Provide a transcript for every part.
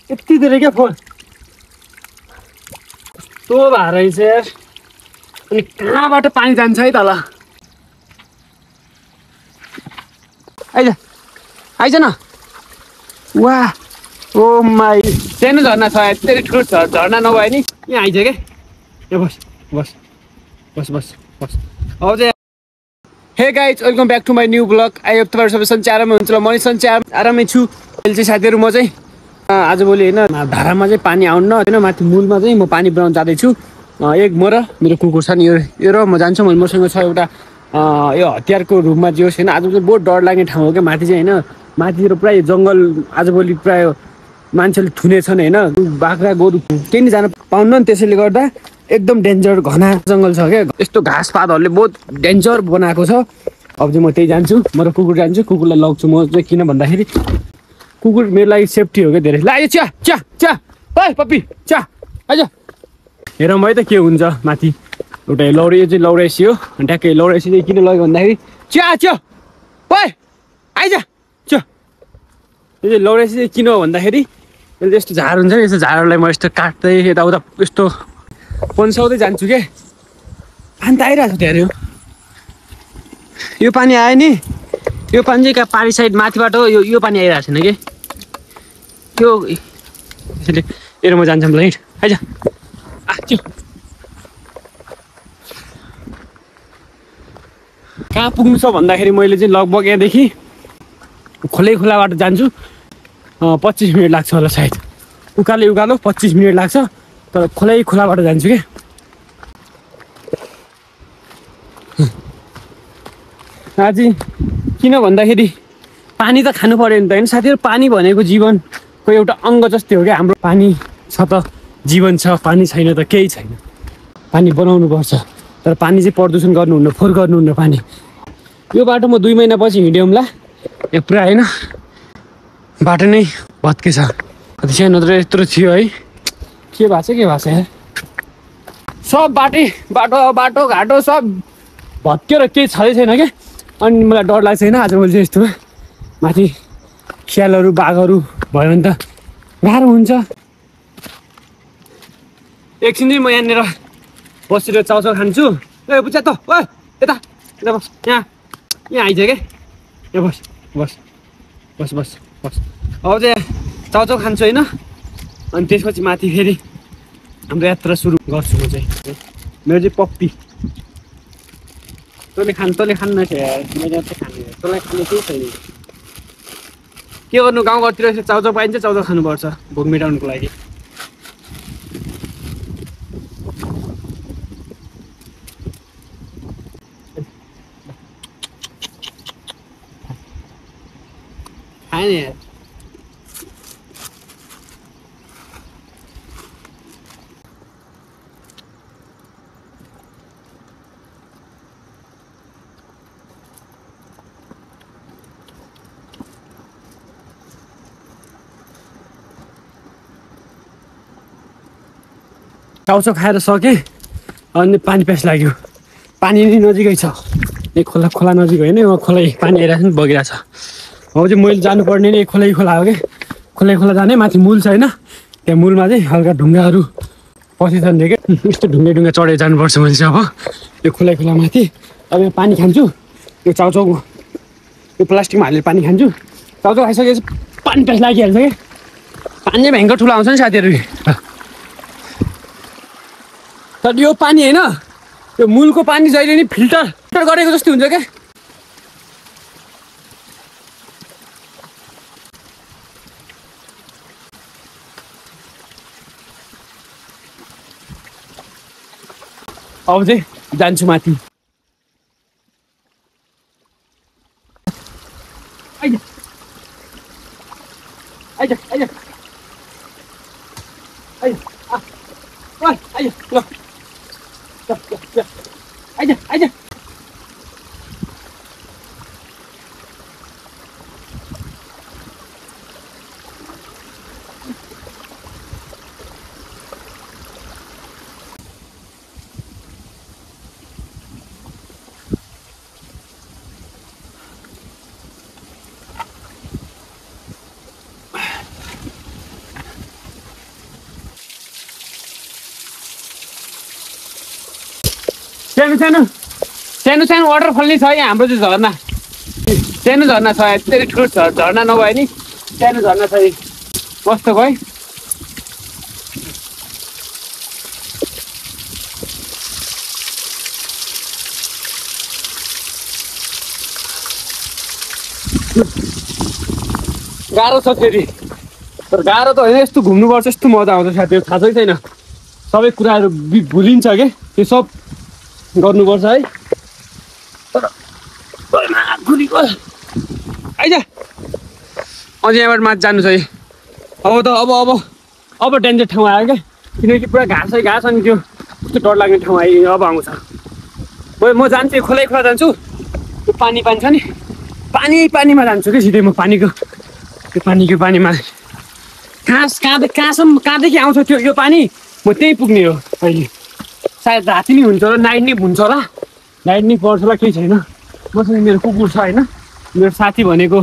यति धेरै क्या फोन कस्तो भएर रहेछ यार। अनि कहाँबाट पानी जान्छ है तल? आइज आइज न। वाह ओ माई सानो झर्ना छ यति ठुलो झर्ना नभए नि यहाँ आइज क्या। यहाँ बस बस बस बस बस अब चाहिँ hey guys welcome back to my new blog. I तपाईँहरू सबै सन्चै आरामै हुन्छ ल। म नि सन्चै आरामै छु। अहिले चाहिँ साथीहरू म चाहिँ आजभोलि होइन धारामा चाहिँ पानी आउन्न होइन माथि मूलमा चाहिँ म पानी बनाउनु जाँदैछु। एक म र मेरो कुकुर छ नि यो र म जान्छु। मैले मसँग छ एउटा यो हतियारको रूपमा जे होस् होइन। आज चाहिँ बहुत डर लाग्ने ठाउँ हो क्या माथि चाहिँ होइन। माथितिर प्रायः जङ्गल आजभोलि प्रायः मान्छेले थुने छन् होइन। बाख्रा गोरु केही नि जान पाउन्न नि त्यसैले गर्दा एकदम डेन्जर घना जङ्गल छ क्या। यस्तो घाँसपातहरूले बहुत डेन्जर बनाएको छ। अब चाहिँ म त्यही जान्छु। म र कुकुर जान्छु। कुकुरलाई लग्छु म चाहिँ किन भन्दाखेरि कुकुर मेरो लागि सेफ्टी हो क्या धेरै। ल आइज चिया चिया चिया ओइ पप्पी चिया आइज हेरौँ है त के हुन्छ माथि। एउटा लौरे यो चाहिँ लौरेसी हो। ट्याक्कै लौरेसी चाहिँ किन लग्यो भन्दाखेरि चिया चिया ओइ आइज चिया। यो चाहिँ लौरेसी चाहिँ किन हो भन्दाखेरि यसले यस्तो झार हुन्छ नि। यस्तो झारहरूलाई म यस्तो काट्दै यताउता यस्तो पन्साउँदै जान्छु क्या। पानी त आइरहेको छ त्यहाँ यो पानी आयो नि। यो पानी चाहिँ कहाँ पारी साइड माथिबाट हो। यो पानी आइरहेको छैन कि त्यो त्यसैले हेर म जान्छौँ ल आइज त्यो कहाँ पुग्नु छ भन्दाखेरि मैले चाहिँ लगभग यहाँदेखि खोलाबाट जान्छु। 25 मिनट लाग्छ होला सायद। उकालो 25 मिनट लाग्छ। तर खोलाबाट जान्छु क्या। आज किन भन्दाखेरि पानी त खानु पऱ्यो नि त होइन साथीहरू। पानी भनेको जीवनको एउटा अङ्ग जस्तै हो क्या हाम्रो। पानी छ त जीवन छ, पानी छैन त केही छैन। पानी बनाउनुपर्छ तर पानी चाहिँ प्रदूषण गर्नुहुन्न, फोहोर गर्नुहुन्न पानी। यो बाटो म 2 महिनापछि हिँड्यौँला। यहाँ पुरा होइन बाटो नै भत्केछ। सानो यत्रो थियो है। के भएको छ यार। सब बाटो घाटो सब भत्क्यो र केही छँदै छैन क्या। अनि मलाई डर लाग्छ होइन आजभोलि चाहिँ यस्तोमा माथि स्यालहरू बाघहरू भयो भने त गाह्रो हुन्छ। एकछिन चाहिँ म यहाँनिर बसेर चाउचाउ खान्छु। ए बुझ्छ त ओ यता यता बस यहाँ आइज क्या। यहाँ बस बस बस बस बस अब चाहिँ चाउचाउ खान्छु होइन। अनि त्यसपछि माथि फेरि हाम्रो यात्रा सुरु गर्छु म चाहिँ। मेरो चाहिँ पप्पी तँले खान्न छ यार। मैले मात्रै खाने तँलाई खाने केही छैन। के गर्नु गाउँघरतिर यसो चाउचाउ पाइन्छ चाउचाउ खानुपर्छ भोक मेटाउनुको लागि। खाने यार चाउचाउ खाएर सकेँ। अनि पानी प्यास लाग्यो। पानी नि नजिकै छ। यो खोला नजिक होइन। यो खोला पानी आइरहेको छ नि बगिरहेको छ। अब चाहिँ मैले जानुपर्ने नै खोला हो क्या। खोला जाने माथि मूल छ होइन। त्यहाँ मूलमा चाहिँ हल्का ढुङ्गाहरू पसेछन् क्या। यस्तो ढुङ्गा चढेर जानुपर्छ मैले चाहिँ। अब यो खोला माथि अब यहाँ पानी खान्छु। यो चाउचाउ यो प्लास्टिकमा हालेर पानी खान्छु। चाउचाउ खाइसकेपछि पानी प्यास लागिहाल्छ क्या। पानी चाहिँ भयङ्कर ठुलो आउँछ नि साथीहरू। तर यो पानी होइन यो मूलको पानी जहिले नि फिल्टर गरेको जस्तो हुन्छ क्या। अब चाहिँ जान्छु माथि। आइज आइज आइज आइज आइज ल आइज सानो सानो सानो सानो वाटरफल नि छ यहाँ हाम्रो चाहिँ झरना सानो झरना छ यति ठुलो झरना नभए नि सानो झरना छ मस्तको है गाह्रो छ फेरि तर गाह्रो त होइन यस्तो घुम्नुपर्छ यस्तो मजा आउँछ साथीहरू थाहा चाहिँ छैन सबै कुराहरू भुलिन्छ के त्यो सब गर्नुपर्छ है तर आइज अझै यहाँबाट माथि जानु छ है अब त अब डेन्जर ठाउँ आयो क्या किनकि पुरा घाँस अनि त्यो कस्तो डर लाग्ने ठाउँ आयो अब आउँछ म जान्छु खोला जान्छु त्यो पानी छ नि पानीमा जान्छु कि सिधै म पानीमा कहाँदेखि आउँछ त्यो यो पानी म त्यहीँ पुग्ने हो अहिले सायद राति नै हुन्छ होला नाइट नै हुन्छ होला नाइट नै पर्छ होला केही छैन मसँग मेरो कुकुर छ होइन मेरो साथी भनेको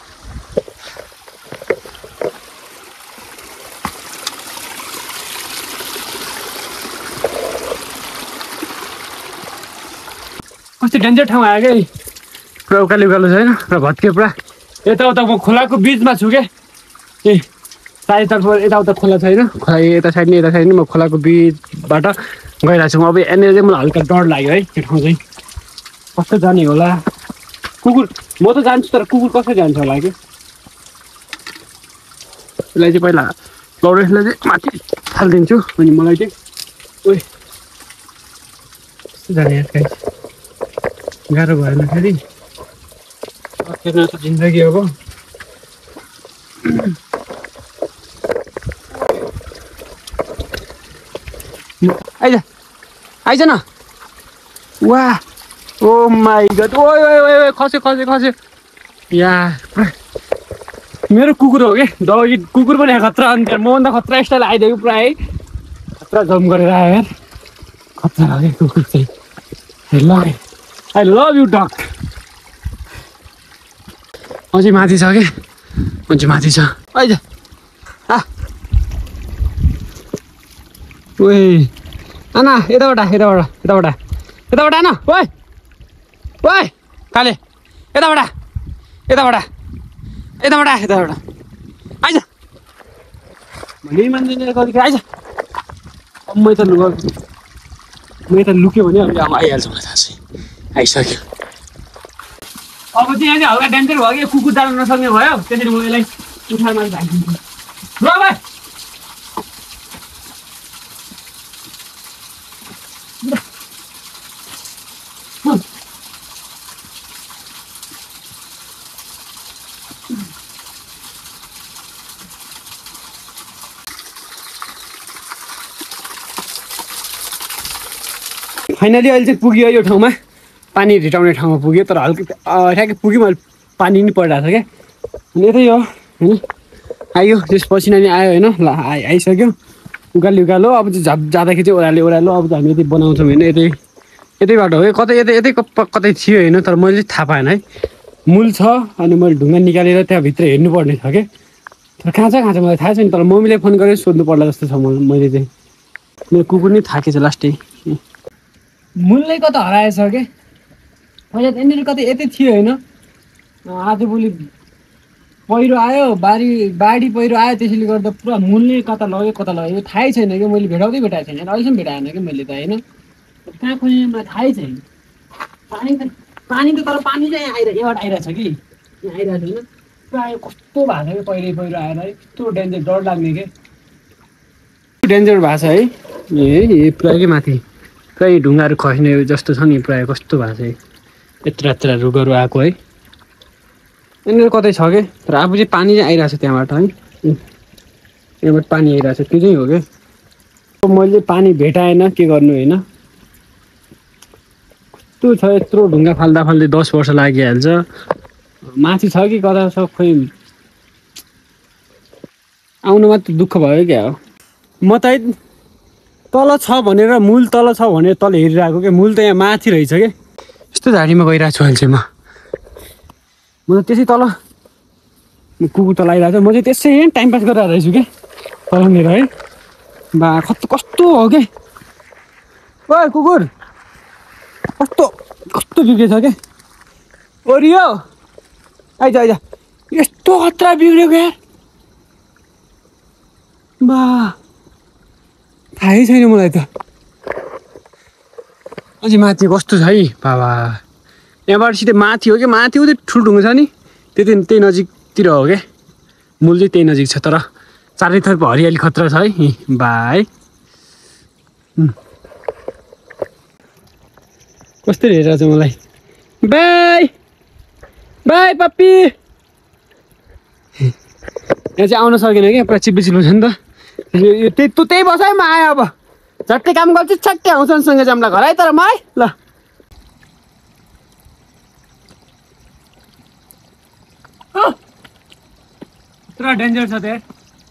कस्तो डेन्जर ठाउँ आयो क्या पुरा उकालो छ होइन र भत्के पुरा यताउता म खोलाको बिचमा छु क्या ए चारैतर्फ यताउता खोला छैन खोला यता साइड नि म खोलाको बिचबाट गइरहेको छु अब यहाँनिर चाहिँ मलाई हल्का डर लाग्यो है त्यो ठाउँ चाहिँ कस्तो जाने होला कुकुर म त जान्छु तर कुकुर कसरी जान्छ होला कि यसलाई चाहिँ पहिला लौरेसलाई चाहिँ माथि हालिदिन्छु अनि मलाई चाहिँ ओइ कस्तो जाने गाह्रो भएन फेरि त जिन्दगी अब आइज न वाह ओ माई गड ओ खस्यो या मेरो कुकुर हो क्या डगी कुकुर पनि खतरा अन्त मभन्दा खतरा स्टाइल आइदियो पुरा है खतरा जम गरेर आयो यार खतरा हो क्या कुकुर चाहिँ ल आई लभ यु डग अझै माथि छ कि अझै माथि छ आइज ओए आना यताबाट आन ओए काले यताबाट आइज भने मान्दैन कति आइज मै त लुक्यो भने अब आइहाल्छ मलाई थाहा छ आइसक्यो अब चाहिँ यहाँ चाहिँ हल्का डेन्जर भयो कि कुकुर जान नसक्ने भयो त्यसरी म यसलाई उठाएर माथि झाइदिन्छु ल भाइ फाइनली अहिले चाहिँ पुग्यो यो ठाउँमा पानी रिटाउने ठाउँमा पुग्यो तर हल्का ठ्याक्कै पुग्यो मैले पानी नि परिरहेको छ क्या अनि यतै हो होइन आयो त्यसपछि नै आयो होइन ल आइसक्यो उकालो अब चाहिँ जाँदाखेरि चाहिँ ओह्रालो अब चाहिँ हामी यतै बनाउँछौँ होइन यतै बाटो हो कतै यतै कतै थियो होइन तर मैले चाहिँ थाहा पाएन है मूल छ अनि मैले ढुङ्गा निकालेर त्यहाँभित्र हेर्नुपर्ने छ क्या तर कहाँ छ मलाई थाहा छैन तर मम्मीले फोन गरेर सोध्नु पर्ला जस्तो छ मैले चाहिँ मेरो कुकुर नै थाकेछ लास्टै मूलले कता हराएछ क्या पहिला त यहाँनिर कतै यतै थियो होइन आजभोलि पहिरो आयो बाढी पहिरो आयो त्यसैले गर्दा पुरा मूलले कता लग्यो यो थाहै छैन क्या मैले भेटाएको छैन अहिलेसम्म भेटाएन कि मैले त होइन कहाँ खोज्ने मलाई थाहै छैन पानी त तर पानी चाहिँ यहाँबाट आइरहेछ कि यहाँ आइरहेको छैन पुरा कस्तो भएको छ कि पहिरो आएर है यस्तो डेन्जर डर लाग्ने क्या डेन्जर भएको छ है ए पुरा कि माथि पुरा ढुङ्गाहरू खस्ने जस्तो छ नि प्रायः कस्तो भएको छ यत्र रुखहरू आएको है यहाँनिर कतै छ क्या तर अब चाहिँ पानी चाहिँ आइरहेको छ त्यहाँबाट है यहाँबाट पानी आइरहेको छ त्यो चाहिँ हो क्या मैले पानी भेटाएन के गर्नु होइन कस्तो छ यत्रो ढुङ्गा फाल्दा 10 वर्ष लागिहाल्छ माथि छ कि कता छ खोइ आउनु मात्र दुःख भयो क्या हो म त तल छ भनेर मूल तल छ भनेर तल हेरिरहेको क्या मूल त यहाँ माथि रहेछ क्या यस्तो झाडीमा गइरहेको छु अहिले चाहिँ म त त्यसै तल कुकुर तल आइरहेको छ म चाहिँ त्यसै टाइम पास गरिरहेको रहेछु क्या तलनिर है बा कस्तो हो क्या ओ कुकुर कस्तो कस्तो बिग्रेछ क्या ओरियो आइज आइज यस्तो खतरा बिग्रेको यार बा थाहै छैन मलाई त अझै माथि कस्तो छ है बाबा यहाँबाट सिधै माथि हो कि माथि उतै ठुल्ठुङ्गो छ नि त्यही नजिकतिर हो क्या मूल चाहिँ त्यही नजिक छ तर चारैतर्फ हरियाली खतरा छ है भाइ कस्तो हेरेर छ मलाई बाई बाई पप्पी यहाँ चाहिँ आउन सकेन क्या पुरा चिप्लो चिप्लो छ नि त त्यही बस है म आयो अब झट्टै काम गर्छु छट्टै आउँछ सँगै जाउँला घर है तर म है ल पुरा डेन्जर छ त्यहाँ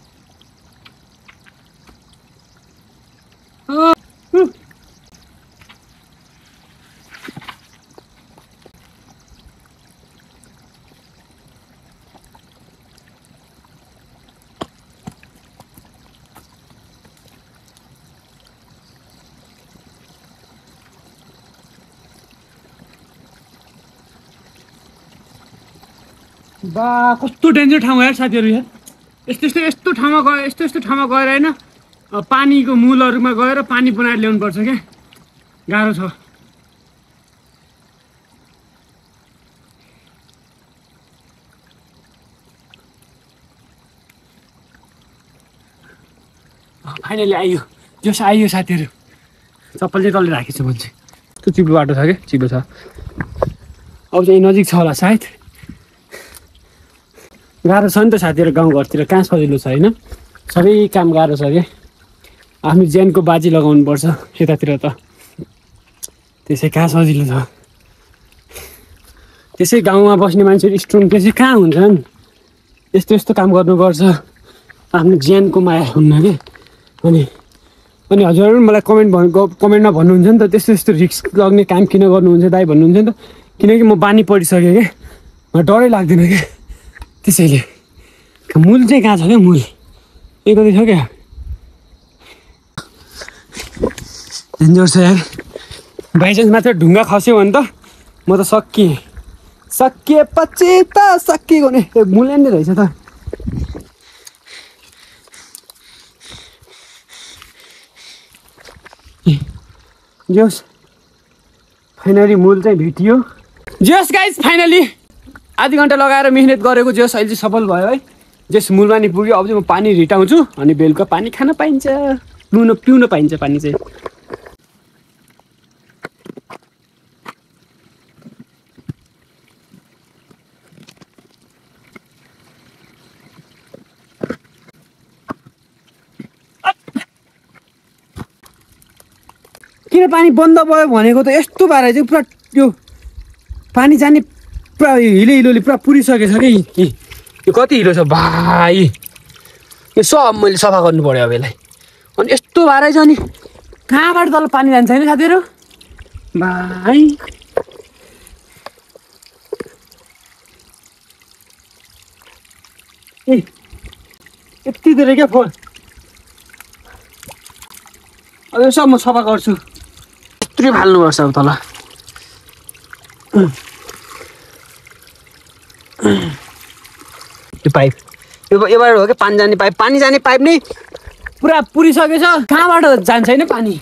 बा कस्तो डेन्जर ठाउँ यार साथीहरू यार यस्तो ठाउँमा गएर होइन पानीको मूलहरूमा गएर पानी बनाएर ल्याउनु पर्छ क्या गाह्रो छ फाइनली आइयो जस आइयो साथीहरू चप्पल चाहिँ तलले राखेको छु मान्छे त्यो चिप्लो बाटो छ क्या चिप्लो छ अब चाहिँ नजिक छ होला सायद गाह्रो छ नि त साथीहरू गाउँघरतिर कहाँ सजिलो छ होइन सबै काम गाह्रो छ क्या आफ्नो ज्यानको बाजी लगाउनु पर्छ यतातिर त त्यसै कहाँ सजिलो छ त्यसै गाउँमा बस्ने मान्छेहरू स्ट्रङ त्यसै कहाँ हुन्छन् यस्तो काम गर्नुपर्छ आफ्नो ज्यानको माया हुन्न क्या अनि हजुरहरू पनि मलाई कमेन्टमा भन्नुहुन्छ नि त त्यस्तो रिस्क लग्ने काम किन गर्नुहुन्छ दाइ भन्नुहुन्छ नि त किनकि म बानी परिसकेँ क्या मलाई डरै लाग्दैन क्या त्यसैले मूल चाहिँ कहाँ छ क्या मूल एक कति छ क्या डेन्जर छ यार बाइचान्स मात्र ढुङ्गा खस्यो भने त म त सकिएपछि त सकिएको नि मूल्य नै रहेछ त जोस् फाइनली मूल चाहिँ भेटियो जोस् गाइज फाइनली आधी घन्टा लगाएर मिहिनेत गरेको जोस् अहिले चाहिँ सफल भयो है जस मूलमा नि पुग्यो अब चाहिँ म पानी रिटाउँछु अनि बेलुका पानी खान पाइन्छ पिउन पाइन्छ पानी चाहिँ किन पानी बन्द भयो भनेको त यस्तो भएर चाहिँ पुरा यो पानी जाने पुरा हिलोले पुरा पुरिसकेछ कि यो कति हिलो छ भाइ यो सब मैले सफा गर्नु पर्यो अब यसलाई अनि यस्तो भएर चाहिँ अनि कहाँबाट तल पानी जान्छ होइन साथीहरू भाइ ए यति धेरै क्या फोन अब यो सब म सफा गर्छु यत्रो फाल्नुपर्छ अब तल यो पाइप योबाट हो क्या पानी जाने पाइप नै पुरा पुरिसकेछ कहाँबाट जान्छ होइन पानी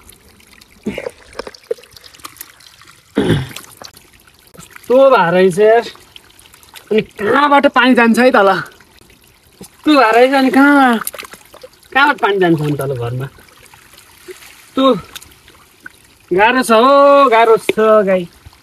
यस्तो भएर रहेछ अनि कहाँबाट पानी जान्छ है तल यस्तो भएर रहेछ अनि कहाँबाट पानी जान्छ अनि तल घरमा यस्तो गाह्रो छ हो गाह्रो छ गाई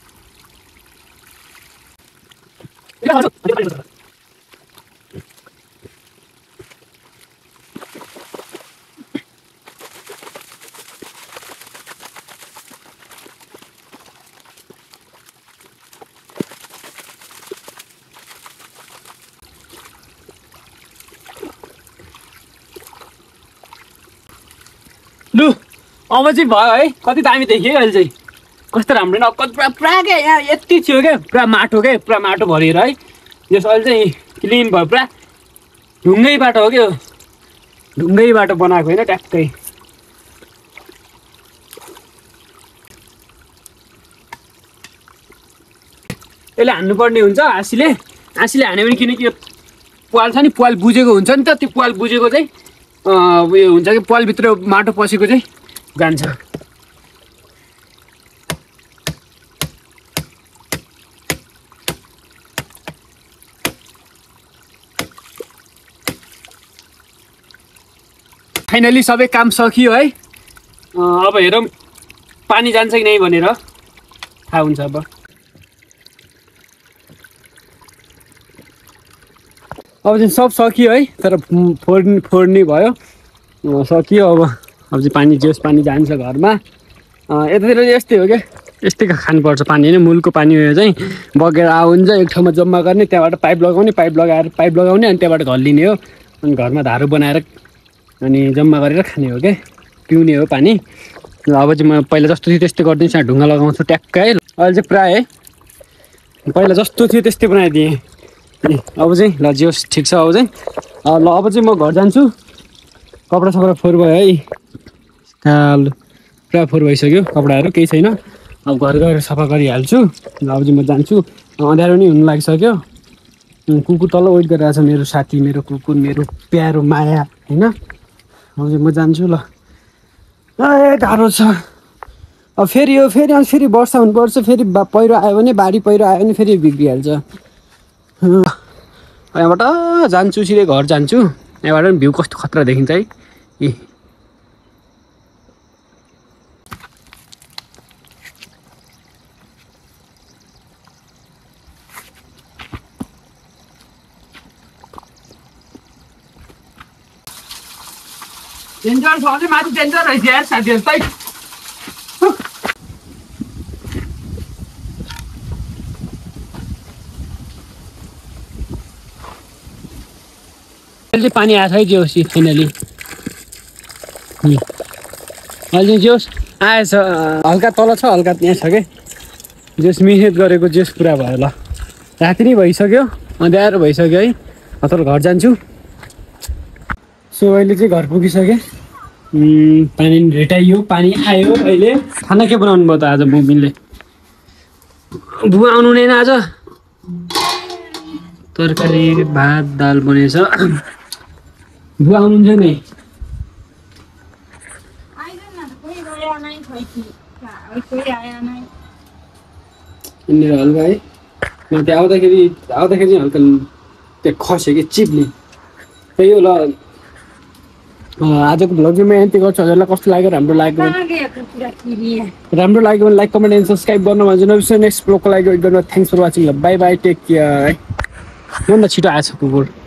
लु अब चाहिँ भयो है कति दामी देखियो अहिले चाहिँ कस्तो राम्रो न पुरा क्या यहाँ यति थियो क्या पुरा माटो भरिएर है यस अहिले चाहिँ क्लिन भयो पुरा ढुङ्गै बाटो हो क्या ढुङ्गै बाटो बनाएको होइन ट्याक्कै यसले हान्नुपर्ने हुन्छ हाँसीले हान्यो भने किनकि यो पाल छ नि पाल बुझेको हुन्छ नि त त्यो पाल बुझेको चाहिँ उयो हुन्छ कि पालभित्र माटो पसेको चाहिँ जान्छ फाइनली सबै काम सकियो है अब हेरौँ पानी जान्छ कि नै भनेर थाहा हुन्छ अब चाहिँ सब सकियो है तर फोड्ने भयो सकियो अब चाहिँ पानी जेस पानी जान्छ घरमा यतातिर यस्तै हो क्या यस्तै खानुपर्छ पानी होइन मूलको पानी हो चाहिँ बगेर आउँछ एक ठाउँमा जम्मा गर्ने त्यहाँबाट पाइप लगाउने अनि त्यहाँबाट घर लिने हो अनि घरमा धारो बनाएर अनि जम्मा गरेर खाने हो क्या पिउने हो पानी अब चाहिँ म पहिला जस्तो थियो त्यस्तै गरिदिन्छु ढुङ्गा लगाउँछु ट्याक्कै है अहिले चाहिँ प्रायः है पहिला जस्तो थियो त्यस्तै बनाइदिएँ अब चाहिँ ल जियोस् ठिक छ अब चाहिँ ल अब चाहिँ म घर जान्छु कपडा सपडा फोहोर भयो है कालो पुरा फोहोर भइसक्यो कपडाहरू केही छैन अब घर गएर सफा गरिहाल्छु ल अब चाहिँ म जान्छु अँध्यारो पनि हुनु लागिसक्यो कुकुर तल वेट गरिरहेको छ मेरो साथी मेरो कुकुर मेरो प्यारो माया होइन अब चाहिँ म जान्छु ल ए गाह्रो छ अब फेरि अनि फेरि वर्षा हुनुपर्छ फेरि पहिरो आयो भने बाढी पहिरो आयो भने फेरि बिग्रिहाल्छ यहाँबाट जान्छु सिधै घर जान्छु यहाँबाट पनि भ्यू कस्तो खतरा देखिन्छ है ए डेन्जर छ अझै माथि डेन्जर रहेछ यार साथीहरू तै अहिले पानी आएको छ है जोस् फाइनली अहिले जोस् आएछ हल्का तल छ हल्का त्यहाँ छ क्या जोस् मिहिनेत गरेको जोस् पुरा भयो ल राति नै भइसक्यो अँध्यारो भइसक्यो है अथवा घर जान्छु सो अहिले चाहिँ घर पुगिसकेँ पानी भेटाइयो पानी आयो अहिले खाना के बनाउनु भयो त आज मम्मीले बुवा आउनु हुँदैन आज तरकारी भात दाल बनेछ बुवा आउनुहुन्छ नि हल्का है म त्यहाँ आउँदाखेरि चाहिँ हल्का त्यहाँ खस्यो कि चिप्ने त्यही हो ल आजको भ्लग चाहिँ म यति गर्छु हजुरलाई कस्तो लाग्यो राम्रो लाग्यो भने लाइक कमेन्ट एन्ड सब्सक्राइब गर्नु भन्छ नबिर्सनु नेक्स्ट भ्लगको लागि वेट गर्नु थ्याङ्क्स फर वाचिङ ल बाई बाई टेक केयर है भन्दा छिटो आएछ कुकुर